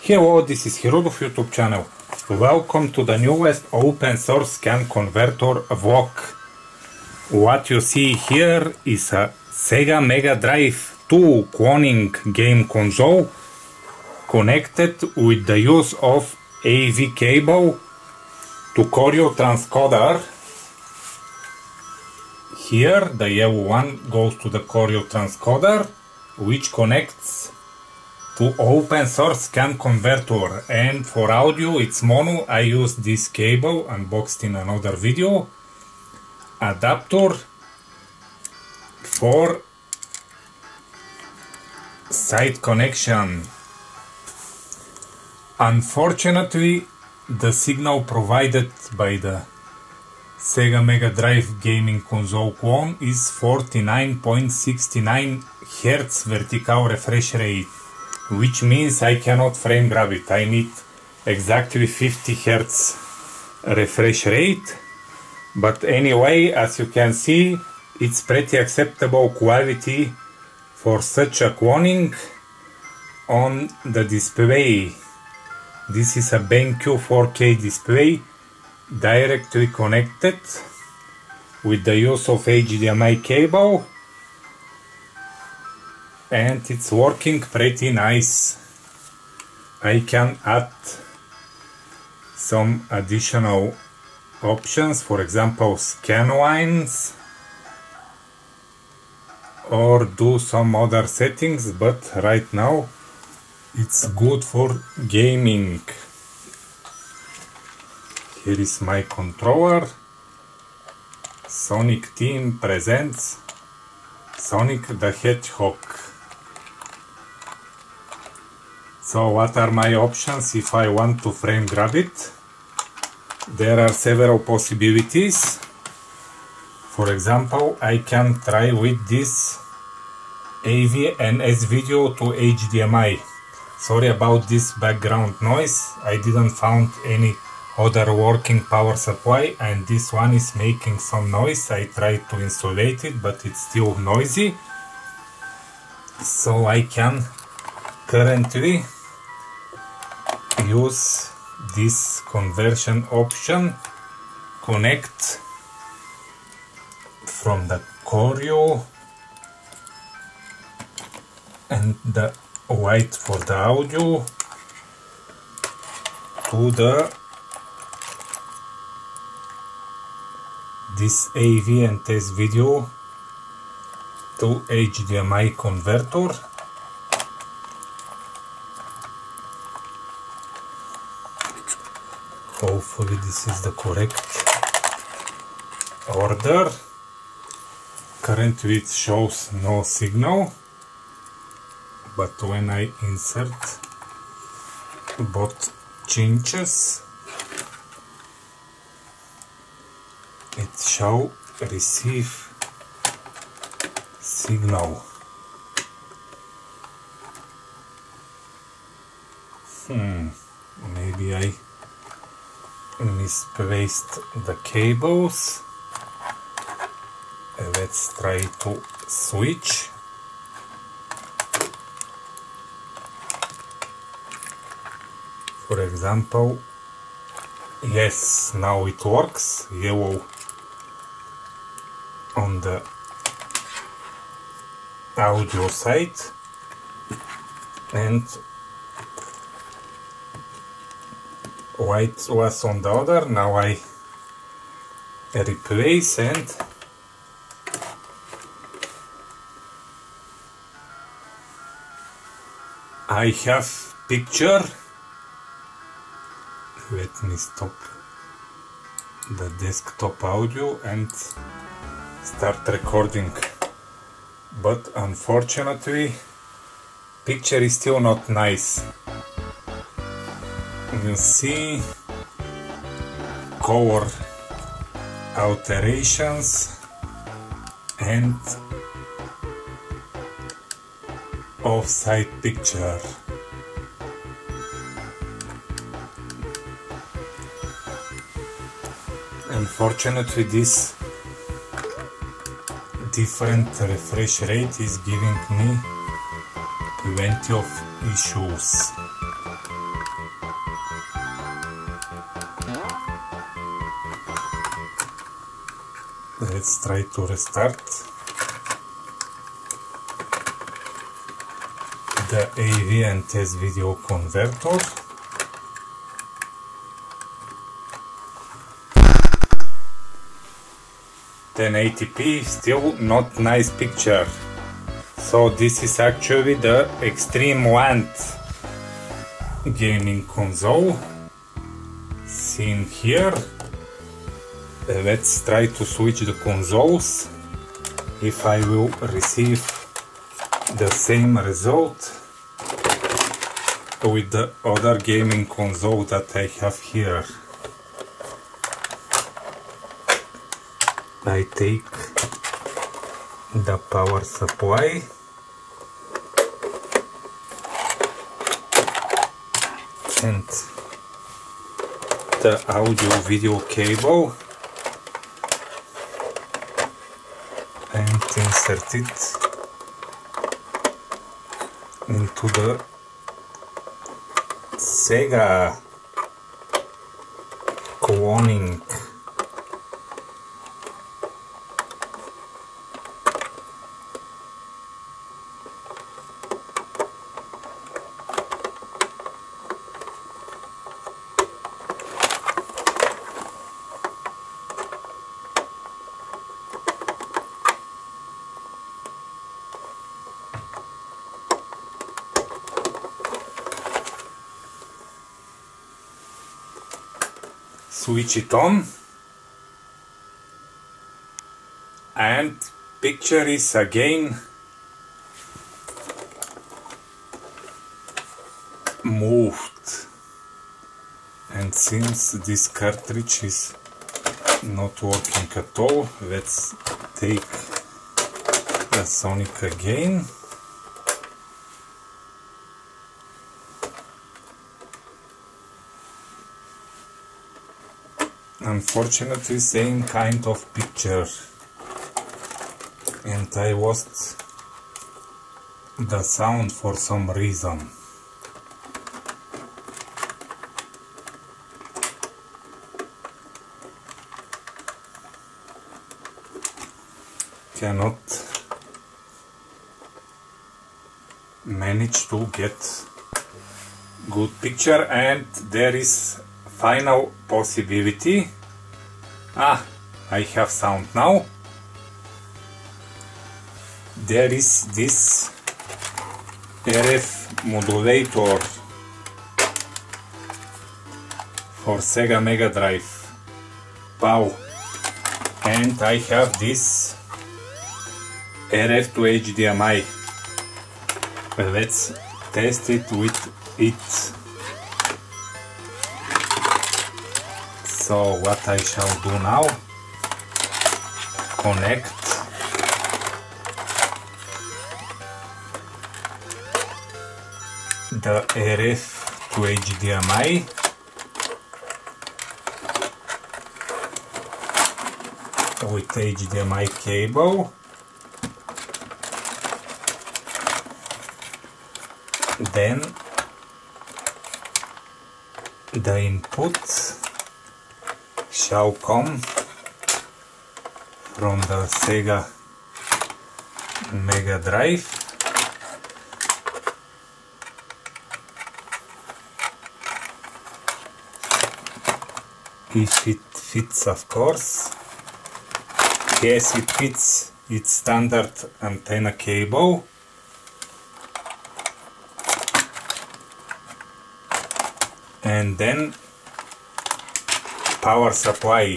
Hello, this is Hirudov YouTube channel. Welcome to the newest open source scan converter vlog. What you see here is a Sega Mega Drive 2 cloning game console connected with the use of AV cable to Choreo transcoder. Here the yellow one goes to the Choreo transcoder, which connects to open source scan converter, and for audio it's mono. I use this cable unboxed in another video, adapter for side connection. Unfortunately, the signal provided by the Sega Mega Drive gaming console clone is 49.69 Hz vertical refresh rate, which means I cannot frame grab it. I need exactly 50 Hz refresh rate. But anyway, as you can see, it's pretty acceptable quality for such a cloning on the display. This is a BenQ 4K display directly connected with the use of HDMI cable, and it's working pretty nice. I can add some additional options, for example scan lines, or do some other settings, but right now it's good for gaming. Here is my controller. Sonic Team presents Sonic the Hedgehog. So what are my options if I want to frame grab it? There are several possibilities. For example, I can try with this AV and S-Video to HDMI. Sorry about this background noise. I didn't found any other working power supply, and this one is making some noise. I tried to insulate it, but it's still noisy. So I can currently use this conversion option, connect from the Choreo and the white for the audio to this AV and S-Video to HDMI converter. Hopefully this is the correct order. Currently it shows no signal, but when I insert both chinches, it shall receive signal. Maybe I misplaced the cables. Let's try to switch. For example, yes, now it works. Yellow on the audio side and white was on the other. Now I replace, and I have picture. Let me stop the desktop audio and start recording. But unfortunately, picture is still not nice. You see color alterations and offside picture. Unfortunately, this different refresh rate is giving me plenty of issues. Let's try to restart the AV and test video converter. (1080p) still not nice picture. So this is actually the Extreme Land gaming console seen here. Let's try to switch the consoles if I will receive the same result with the other gaming console that I have here. I take the power supply and the audio video cable and insert it into the Sega cloning. Switch it on and picture is again moved, and since this cartridge is not working at all, let's take the Sonic again. Unfortunately, same kind of picture, and I lost the sound for some reason. Cannot manage to get good picture, and there is final possibility. I have sound now. There is this RF modulator for Sega Mega Drive. Wow! And I have this RF to HDMI. Let's test it with it. So what I shall do now, connect the RF to HDMI with HDMI cable, then the input shall come from the Sega Mega Drive, if it fits, of course. Yes, it fits its standard antenna cable. And then power supply.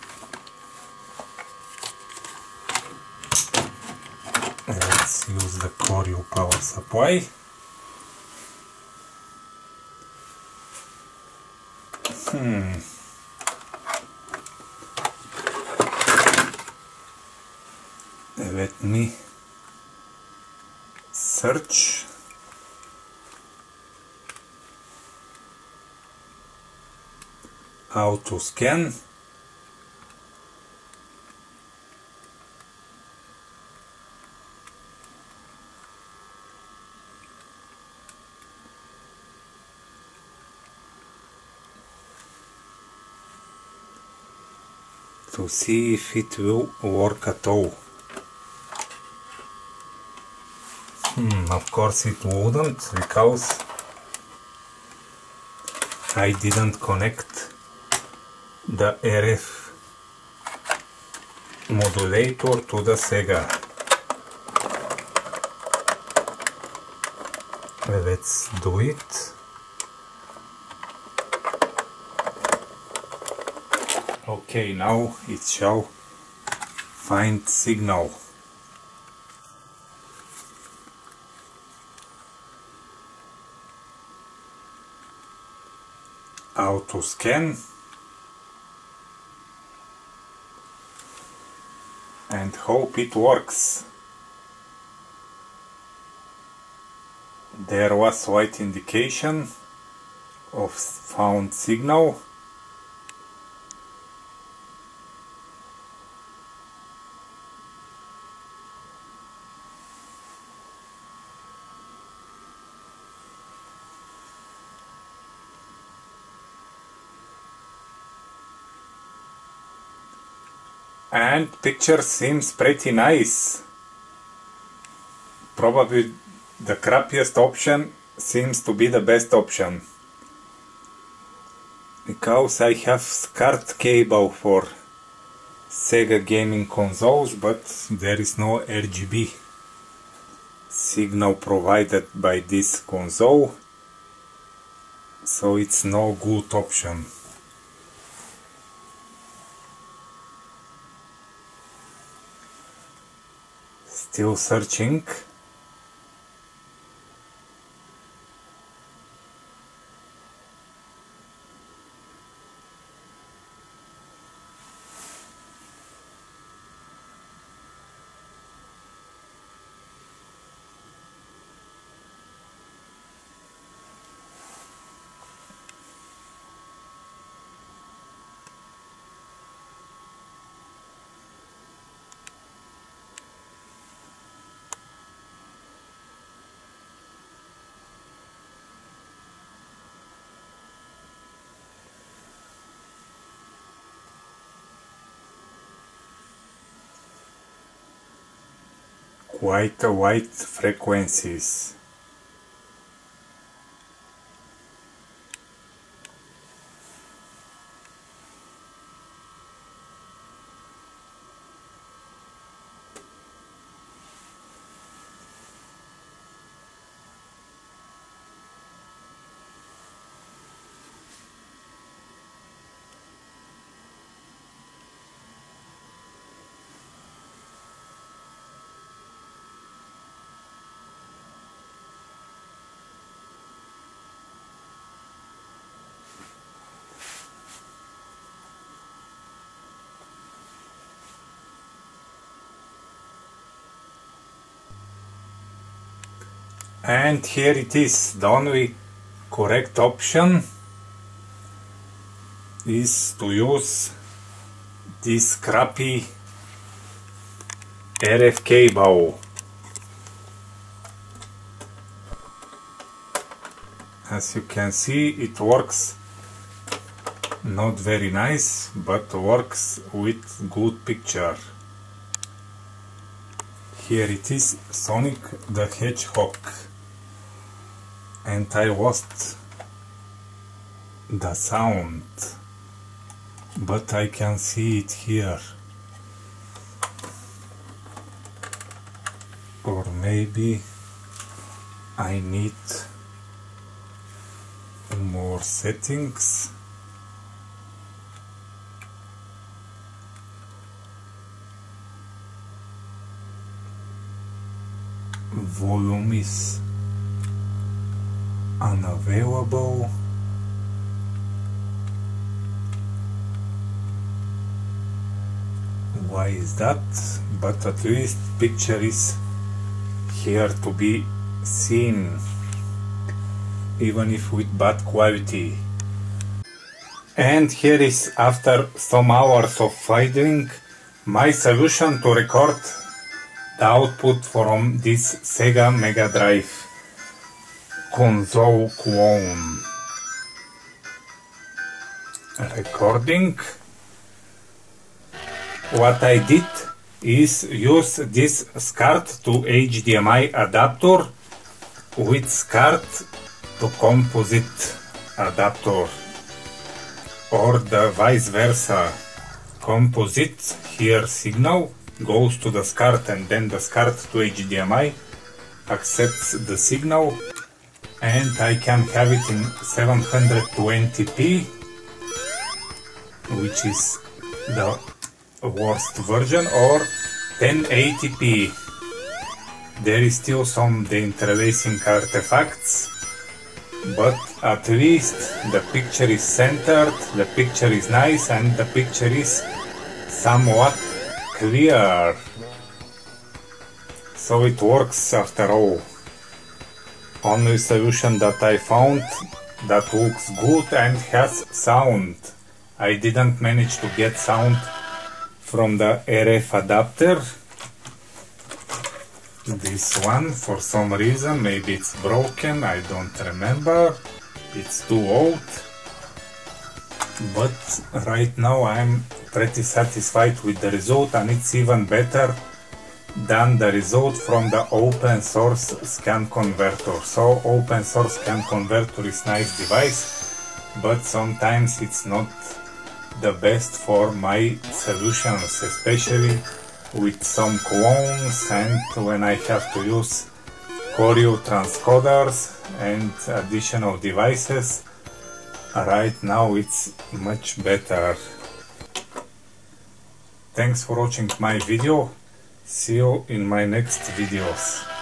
Let's use the Koryu power supply. Let me search. How to scan. to see if it will work at all. Of course it wouldn't, because I didn't connect the RF modulator to the Sega. Let's do it. Okay, now it shall find signal. Auto scan and hope it works. There was white indication of found signal. And picture seems pretty nice. Probably the crappiest option seems to be the best option, because I have SCART cable for Sega gaming consoles, but there is no RGB signal provided by this console, so it's no good option. Still searching. Quite a wide frequencies. And here it is. The only correct option is to use this crappy RF cable. As you can see, it works not very nice, but works with good picture. Here it is, Sonic the Hedgehog. And I lost the sound, but I can see it here. Or maybe I need more settings. Volume is unavailable. Why is that? But at least picture is here to be seen, even if with bad quality. And here is, after some hours of fighting, my solution to record the output from this Sega Mega Drive console clone. Recording. what I did is use this SCART to HDMI adapter with SCART to composite adapter, or the vice versa. Composite here signal goes to the SCART and then the SCART to HDMI accepts the signal, and I can have it in 720p, which is the worst version, or 1080p. There is still some deinterlacing artifacts, but at least the picture is centered, the picture is nice, and the picture is somewhat clear. So it works after all. Only solution that I found that looks good and has sound. I didn't manage to get sound from the RF adapter. This one, for some reason, maybe it's broken, I don't remember, it's too old, but right now I'm pretty satisfied with the result, and it's even better than the result from the open source scan converter. So open source scan converter is nice device, but sometimes it's not the best for my solutions, especially with some clones and when I have to use choreo transcoders and additional devices. Right now it's much better. Thanks for watching my video. See you in my next videos.